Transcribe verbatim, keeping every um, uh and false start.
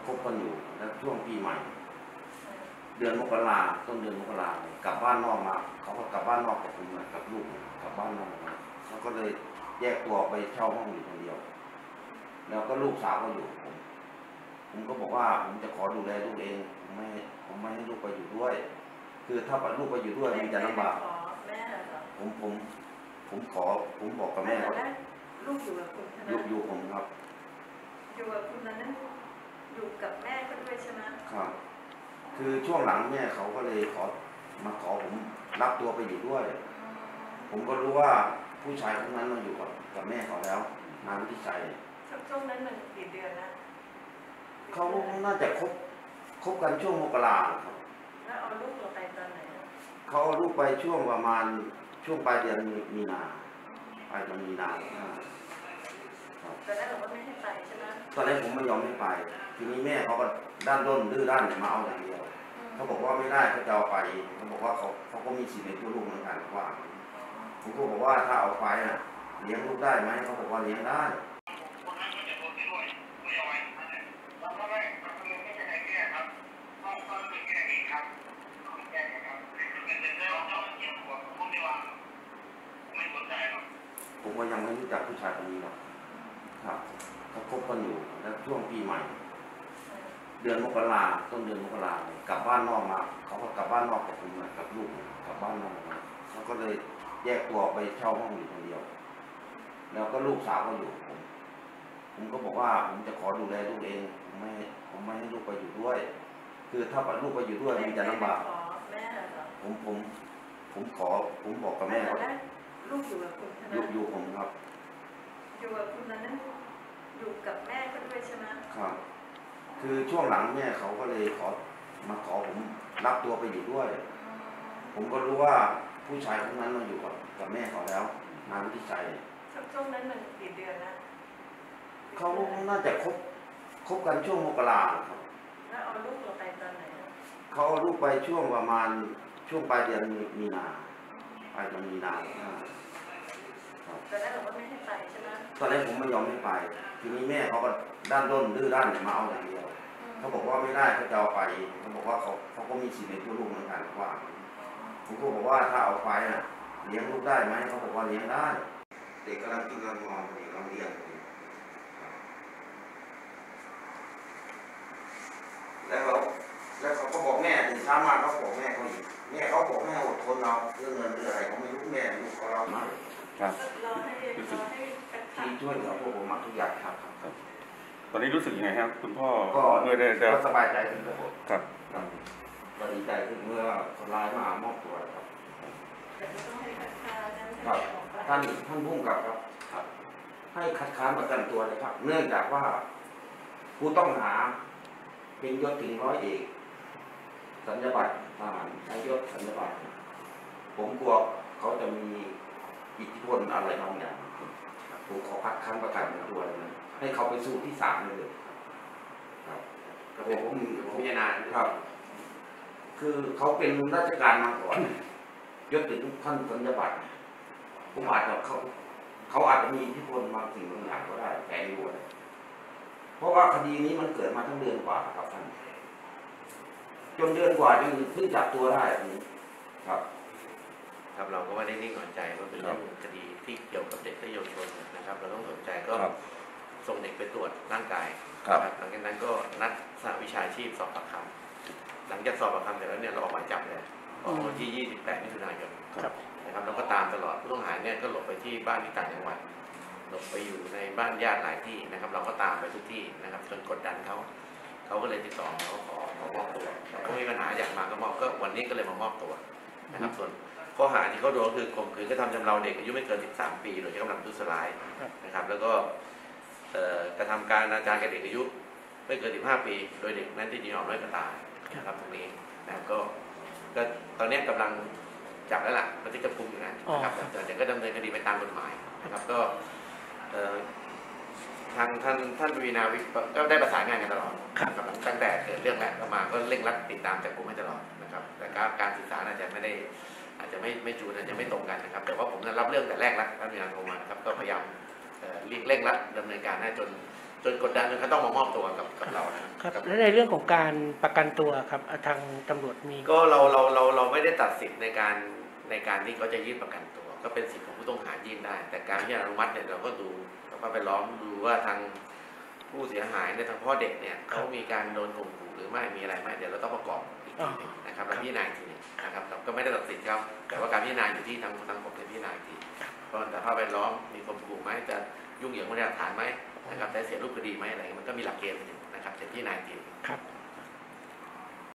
คบกันอยู่แล้วช่วงปีใหม่เดือนมกราต้นเดือนมกรากลับบ้านนอกมาเขาก็กลับบ้านนอกกับผมกับลูกกลับบ้านนอกมาเขาก็เลยแยกตัวไปเช่าห้องอยู่คนเดียวแล้วก็ลูกสาวก็อยู่ผมผมก็บอกว่าผมจะขอดูแลลูกเองผมไม่ผมไม่ให้ลูกไปอยู่ด้วยคือถ้าลูกไปอยู่ด้วยมันจะลำบากผมผมผมขอผมบอกกับแม่ว่าลูกอยู่กับคุณนะลูกอยู่ผมครับอยู่กับคุณนั้นอยู่กับแม่ก็ด้วยใช่ไหมครับคือช่วงหลังแม่เขาก็เลยขอมาขอผมรับตัวไปอยู่ด้วยผมก็รู้ว่าผู้ชายคนนั้นมาอยู่กับกับแม่เขาแล้วนานที่ใจช่วงนั้นมันกี่เดือนนะเขาน่าจะคบคบกันช่วงมกราครับแล้วเอาลูกเราไปตอนไหนเขาเอาลูกไปช่วงประมาณช่วงปลายเดือนมีนาปลายเดือนมีนาตอนแรกเราก็ไม่ให้ไปใช่ไหมตอนแรกผมไม่ยอมให้ไปทีนี้แม่เขาก็ด้านด้นดื้อด้านมาเอาอย่างเดียวเขาบอกว่าไม่ได้เขาจะเอาไปเขาบอกว่าเขาเขาก็มีสิทธิ์ในตัวลูกเหมือนกันว่าผมก็บอกว่าถ้าเอาไปน่ะเลี้ยงลูกได้ไหมเขาบอกว่าเลี้ยงได้ผมก็ยังไม่รู้จักผู้ชายคนนี้หรอกครับเขาคบกันอยู่แล้วช่วงปีใหม่เดือนมกราต้นเดือนมกรากลับบ้านนอกมาเขาก็กลับบ้านนอกกับผมกับลูกกลับบ้านนอกมาเขาก็เลยแยกตัวไปเช่าห้องอยู่คนเดียวแล้วก็ลูกสาวก็อยู่ผมผมก็บอกว่าผมจะขอดูแลลูกเองผมไม่ผมไม่ให้ลูกไปอยู่ด้วยคือถ้าลูกไปอยู่ด้วยมันจะลำบากผมผมผมขอผมบอกกับแม่ว่าลูกอยู่กับคุณลูกอยู่ผมครับอยู่กับคุณนั้นอยู่กับแม่ก็ด้วยใช่ไหมครับคือช่วงหลังแม่เขาก็เลยขอมาขอผมรับตัวไปอยู่ด้วยผมก็รู้ว่าผู้ชายคนนั้นมาอยู่กับกับแม่เขาแล้วนานที่ใจช่วงนั้นมันกี่เดือนนะเขาน่าจะคบคบกันช่วงมกราครับแล้วเอาลูกเราไปตอนไหนเขาเอาลูกไปช่วงประมาณช่วงปลายเดือนมีนาปลายเดือนมีนาตอนแรกเราก็ไม่ให้ไปใช่ไหมตอนแรกผมไม่ยอมให้ไปทีนี้แม่เขาก็ด้านด้นดื้อด้านมาเอาอย่างเดียวเขาบอกว่าไม่ได้เขาจะเอาไปเขาบอกว่าเขาเขาก็มีสิทธิ์ในตัวลูกเหมือนกันว่าผมก็บอกว่าถ้าเอาไปน่ะเลี้ยงลูกได้ไหมเขาบอกว่าเลี้ยงได้เด็กกำลังกินกำลังนอนเด็กกำลังเรียนแล้วเขาแล้วเขาก็บอกแม่ถึงเช้ามาเขาบอกแม่เขาอีกแม่เขาบอกแม่อดทนเราเรื่องเงินเรื่องอะไรเขาไม่รู้แม่ลูกของเรามากครับที่ช่วยเหลือพวกผมมาทุกอย่างครับครับตอนนี้รู้สึกยังไงครับคุณพ่อก็เมื่อได้ก็สบายใจขึ้นครับก็ดีใจขึ้นเมื่อคนร้ายมามอบตัวครับครับท่านท่านพุ่งกับครับครับให้คัดค้านประกันตัวเลยครับเนื่องจากว่าผู้ต้องหาเป็นยศถึงร้อยเอกสัญญาบัตรทหารใช้ยศสัญญาบัตรผมกลัวเขาจะมีอิทธิพลอะไรบางอย่างผมขอคัดค้านประกันตัวเลยให้เขาไปสู้ที่ศาลเลยครับก็ผมผมพิจารณาครับคือเขาเป็นราชการมาก่อนยศถึงท่านสัญญาบัตรผมอาจจะเขาเขาอาจจะมีอิทธิพลบางสิ่งบางอย่างก็ได้แฝงอยู่เพราะว่าคดีนี้มันเกิดมาทั้งเดือนกว่าครับท่านจนเดือนกว่าจนเพิ่งจับตัวได้อันนี้ครับครับเราก็ไม่ได้นิ่งนอนใจว่าเป็นเรื่องคดีที่เกี่ยวกับเด็กและเยาวชนนะครับเราต้องสนใจก็ส่งเด็กไปตรวจร่างกายหลังจากนั้นก็นัดสหวิชาชีพสอบปากคำหลังจากสอบปากคำเสร็จแล้วเนี่ยเราออกหมายจับเลยออกวันที่ยี่สิบแปดมิถุนายนนะครับเราก็ตามตลอดผู้ต้องหาเนี่ยก็หลบไปที่บ้านที่ต่างจังหวัดหลบไปอยู่ในบ้านญาติหลายที่นะครับเราก็ตามไปทุกที่นะครับจนกดดันเขาเขาก็เลยติดต่อเขาขอขอมอบตัวเขามีปัญหาอยากมาก็มอบก็วันนี้ก็เลยมามอบตัวนะครับส่วนข้อหาที่เขาโดนคือข่มขืนกระทำชำเราเด็กอายุไม่เกินสิบสามปีโดยใช้กำลังประทุษร้ายนะครับแล้วก็กระทำการอนาจารแก่เด็กอายุไม่เกินสิบห้าปีโดยเด็กนั้นที่ยินยอมด้วยกระตายนะครับตรงนี้นะครับก็ก็ตอนนี้กำลังจับแล้วล่ะบันทึกจับกุมอยู่นะครับแต่ก็ดำเนินคดีไปตามกฎหมายนะครับก็ทางท่านท่านวีนาวิก็ได้ประสานงานกันตลอดตั้งแต่เกิดเรื่องแรกมาก็เร่งรัดติดตามจับกุมให้ตลอดนะครับแต่การสื่อสารอาจจะไม่ได้อาจจะไม่ไม่จูนอาจจะไม่ตรงกันนะครับแต่ว่าผมรับเรื่องแต่แรกแล้วท่านวีนาโทรมานะครับก็พยายามเร่งรัดดำเนินการให้จนจจนกดดันจนเขาต้องมามอบตัวกับกับเรานะครับกับและในเรื่องของการประกันตัวครับอ่ะทางตำรวจมีก็เราเราเราเราไม่ได้ตัดสิทธิ์ในการในการที่เขาจะยื่นประกันตัว ก็เป็นสิทธิ์ของผู้ต้องหายื่นได้ แต่การที่อนุมัติเนี่ยเราก็ดูเราก็ไปล้อมดูว่าทางผู้เสียหายในยทางพ่อเด็กเนี่ยเขามีการโดนข่มขู่หรือไม่มีอะไรไหมเดี๋ยวเราต้องประกอบอีกทีหนึงนะครับเราพิจารณาอีกทีหนึงนะครับเราก็ไม่ได้ตัดสินครับแต่ว่าการพิจารณาอยู่ที่ทางทางผมในพิจารณาอีกทีเพราะแต่ถ้าไปล้อมมีข่มขู่ไหมจะยุ่งเหยิงพยานหลักฐานไหมนะครับจะเสียรูปคดีไหมอะไรมันก็มีหลักเกณฑ์อยู่นะครับจะพิจารณาอีกทีครับ